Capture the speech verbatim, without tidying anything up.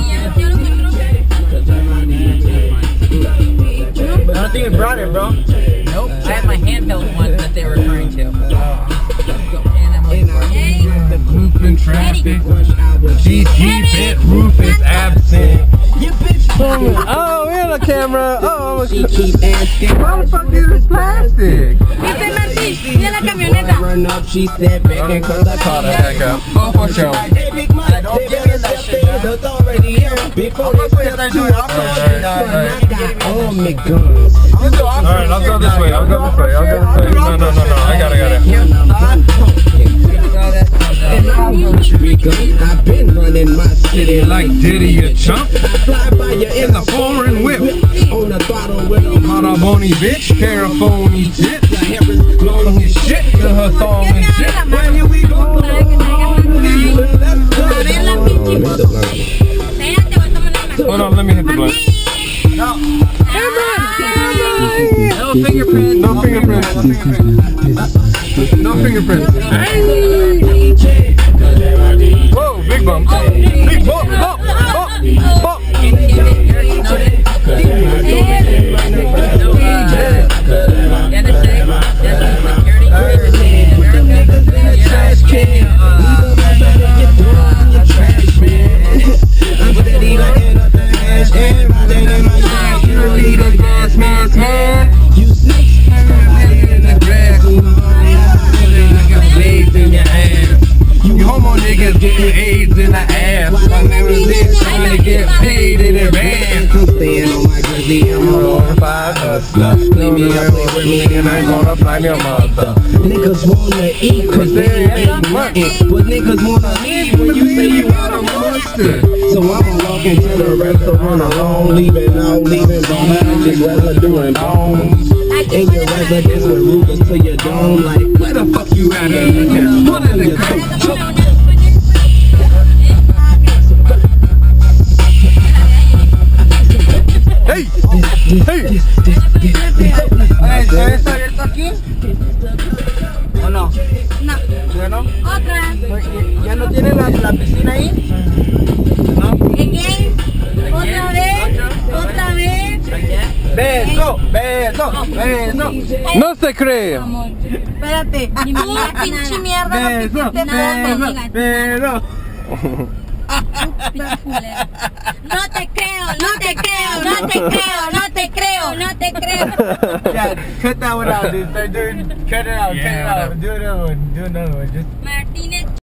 I don't think you brought it, bro. Nope. I had my handheld one that they were referring to. And I'm like, The group in traffic. G G bent roof is absent. Oh, we're on the camera. Oh, She keep asking, why the fuck is this plastic? Viste, Martín, mira la camioneta. Run up, she stepped back and cause I caught her back up. oh, for sure. I don't give you that shit, man. Before they start doing Alright, oh my guns. Alright, I'll go this way. I'll go this way. I'll go this way. No, no, no, no. I got it, I got it. I've been running my city Like Diddy, a chump. I fly by you in A foreign whip. on a throttle with a Hot a bony bitch. Pair of phony tits. Long as shit to her thong and shit. When here we go. Hold on, let me hit the button. No fingerprints. No fingerprints. No fingerprints. Whoa, big bump. Big bump, bump, bump, bump. You homo niggas getting AIDS in the ass. My name is Nick, trying to get paid in advance. I'm staying on my grizzly, I'm on Five hustler. Leave me up with me and I ain't gonna find your mother. Niggas wanna eat cause they ain't nothing. But niggas wanna leave when you say you out of mustard. So I'ma walk into the restaurant alone, leaving out, leaving behind just residue bones. In your residence with rulers to your dome, like where the fuck you at? What in the coat? Hey, hey. ¿Se está abierto aquí? ¿O no? No. ¿Ya no? Otra. ¿Ya no tiene la, la piscina ahí? ¿No? Again. Otra vez. Otra vez. Beso, beso, beso. No se cree. Amor. Espérate. Tú, pinche mierda, no Beso, quisiste nada. beso, beso. No te creo, no te creo, no te creo, no te creo, no te creo. Yeah, cut that one out, dude. Start doing, cut it out, cut it out. Do another one, do another one. Just Martínez.